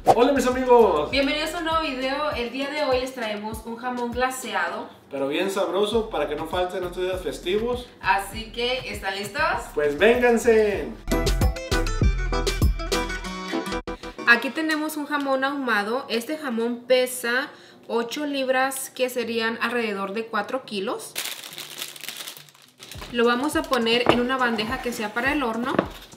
Hola mis amigos, bienvenidos a un nuevo video. El día de hoy les traemos un jamón glaseado, pero bien sabroso para que no falten estos días festivos. así que ¿están listos? Pues vénganse. Aquí tenemos un jamón ahumado. Este jamón pesa 8 libras, que serían alrededor de 4 kilos. Lo vamos a poner en una bandeja que sea para el horno.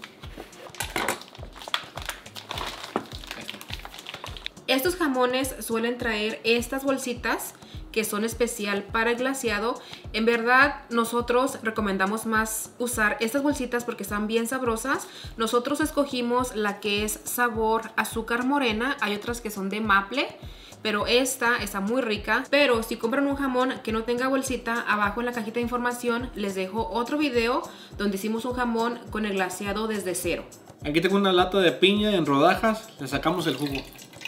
Estos jamones suelen traer estas bolsitas que son especial para el glaseado. En verdad nosotros recomendamos más usar estas bolsitas porque están bien sabrosas. Nosotros escogimos la que es sabor azúcar morena. Hay otras que son de maple, pero esta está muy rica. Pero si compran un jamón que no tenga bolsita, abajo en la cajita de información les dejo otro video donde hicimos un jamón con el glaseado desde cero. Aquí tengo una lata de piña en rodajas, le sacamos el jugo.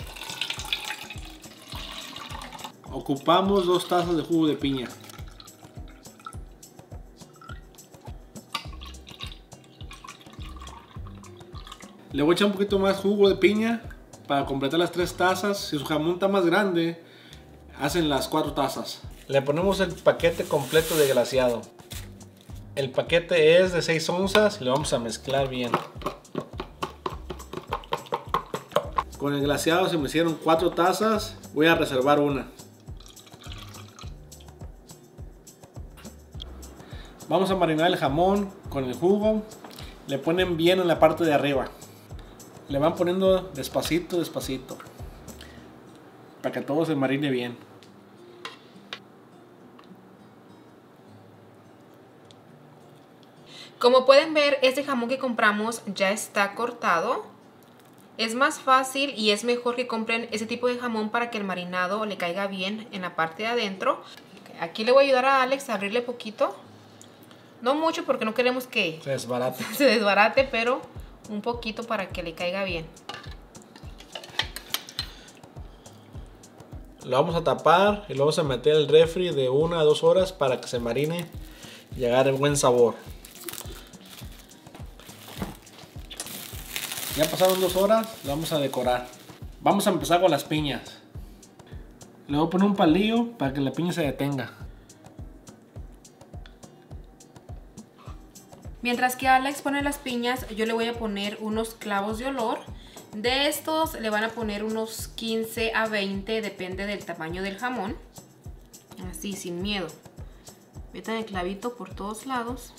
Ocupamos 2 tazas de jugo de piña. Le voy a echar un poquito más jugo de piña para completar las 3 tazas. Si su jamón está más grande, hacen las 4 tazas. Le ponemos el paquete completo de glaseado. El paquete es de 6 onzas y lo vamos a mezclar bien. Con el glaseado se me hicieron 4 tazas. Voy a reservar una. Vamos a marinar el jamón con el jugo. Le ponen bien en la parte de arriba. Le van poniendo despacito, despacito, para que todo se marine bien. Como pueden ver, este jamón que compramos ya está cortado. Es más fácil y es mejor que compren ese tipo de jamón para que el marinado le caiga bien en la parte de adentro. Aquí le voy a ayudar a Alex a abrirle poquito. No mucho porque no queremos que Se desbarate. se desbarate, pero un poquito para que le caiga bien. Lo vamos a tapar y lo vamos a meter al refri de 1 a 2 horas para que se marine y agarre buen sabor. Ya pasaron 2 horas, lo vamos a decorar. Vamos a empezar con las piñas. Le voy a poner un palillo para que la piña se detenga. Mientras que Alex pone las piñas, yo le voy a poner unos clavos de olor. De estos le van a poner unos 15 a 20, depende del tamaño del jamón. Así, sin miedo. Metan el clavito por todos lados.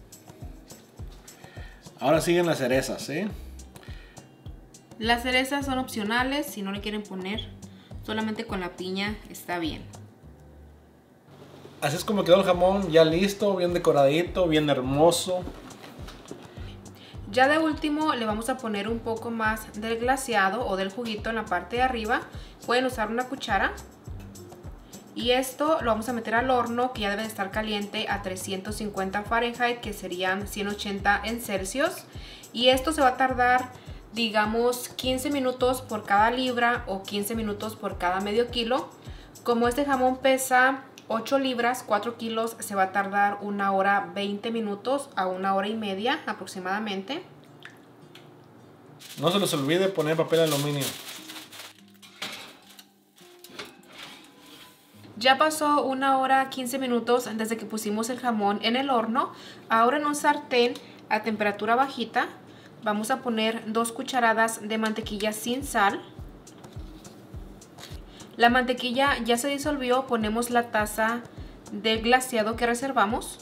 Ahora siguen las cerezas, ¿eh? Las cerezas son opcionales, si no le quieren poner, solamente con la piña está bien. Así es como quedó el jamón, ya listo, bien decoradito, bien hermoso. Ya de último le vamos a poner un poco más del glaseado o del juguito en la parte de arriba. Pueden usar una cuchara. Y esto lo vamos a meter al horno, que ya debe de estar caliente a 350 Fahrenheit, que serían 180 en Celsius. Y esto se va a tardar, digamos, 15 minutos por cada libra o 15 minutos por cada medio kilo. Como este jamón pesa 8 libras, 4 kilos, se va a tardar 1 hora 20 minutos a 1 hora y media aproximadamente. No se les olvide poner papel aluminio. Ya pasó 1 hora 15 minutos desde que pusimos el jamón en el horno. Ahora en un sartén a temperatura bajita vamos a poner 2 cucharadas de mantequilla sin sal. La mantequilla ya se disolvió, ponemos la taza del glaseado que reservamos.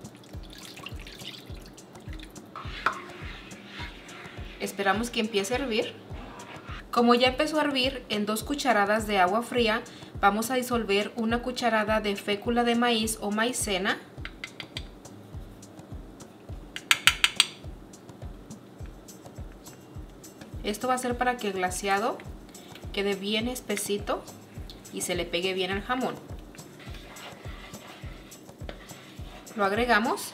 Esperamos que empiece a hervir. Como ya empezó a hervir, en 2 cucharadas de agua fría vamos a disolver 1 cucharada de fécula de maíz o maicena. Esto va a ser para que el glaseado quede bien espesito y se le pegue bien al jamón. Lo agregamos.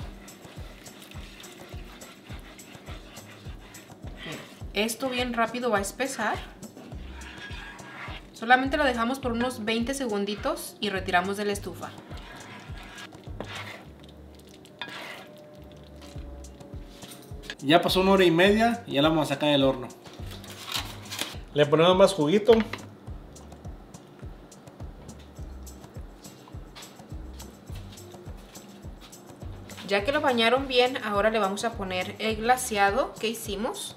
Esto bien rápido va a espesar. Solamente lo dejamos por unos 20 segunditos y retiramos de la estufa. Ya pasó 1 hora y media y ya la vamos a sacar del horno. Le ponemos más juguito. Ya que lo bañaron bien, ahora le vamos a poner el glaseado que hicimos.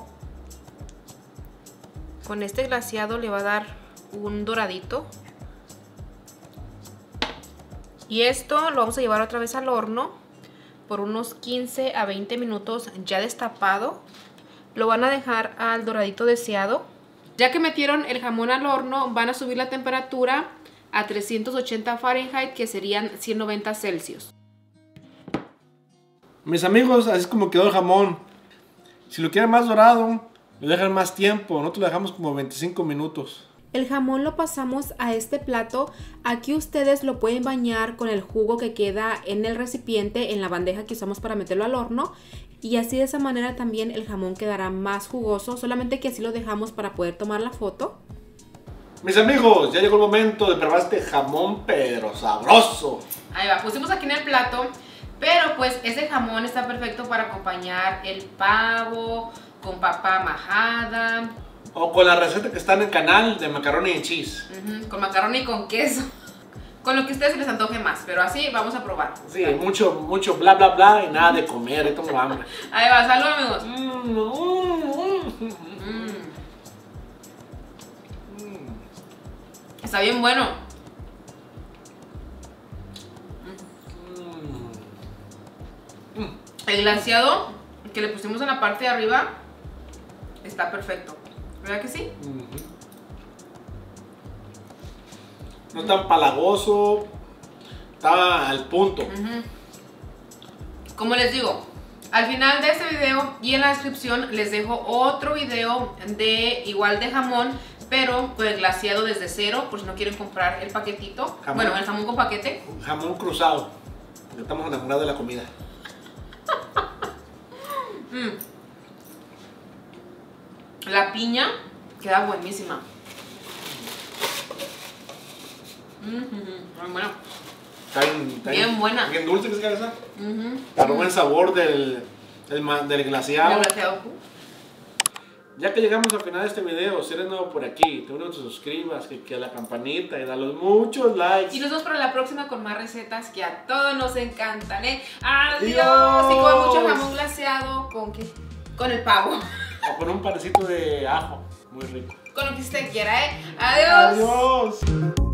Con este glaseado le va a dar un doradito. Y esto lo vamos a llevar otra vez al horno por unos 15 a 20 minutos ya destapado. Lo van a dejar al doradito deseado. Ya que metieron el jamón al horno, van a subir la temperatura a 380 Fahrenheit, que serían 190 Celsius. Mis amigos, así es como quedó el jamón. Si lo quieren más dorado, lo dejan más tiempo. Nosotros lo dejamos como 25 minutos. El jamón lo pasamos a este plato. Aquí ustedes lo pueden bañar con el jugo que queda en el recipiente, en la bandeja que usamos para meterlo al horno. Y así de esa manera también el jamón quedará más jugoso. Solamente que así lo dejamos para poder tomar la foto. Mis amigos, ya llegó el momento de probar este jamón pero sabroso. Ahí va, pusimos aquí en el plato. Pero pues ese jamón está perfecto para acompañar el pavo, con papa majada. O con la receta que está en el canal de macaroni y cheese. Con macaroni y con queso. Con lo que a ustedes les antoje más, pero así vamos a probar. Sí, mucho bla bla bla y nada de comer, esto tengo hambre. Ahí va, salud amigos. Está bien bueno. El glaseado que le pusimos en la parte de arriba está perfecto. ¿Verdad que sí? No es tan palagoso, está al punto. Como les digo, al final de este video y en la descripción les dejo otro video de igual de jamón, pero con el glaseado desde cero, por si no quieren comprar el paquetito. Jamón. Bueno, el jamón con paquete. Jamón cruzado, porque estamos enamorados de la comida. La piña queda buenísima. Muy buena. Está Bien buena. Bien dulce que es cabeza. Para buen sabor del glaseado. El glaseado. Ya que llegamos al final de este video, si eres nuevo por aquí, te pido que te suscribas, que a la campanita y dale muchos likes. Y nos vemos para la próxima con más recetas que a todos nos encantan, ¿eh? ¡Adiós! ¡Adiós! Y con mucho jamón glaseado, ¿con qué? Con el pavo. O con un parecito de ajo, muy rico. Con lo que usted quiera, ¿eh? ¡Adiós! ¡Adiós!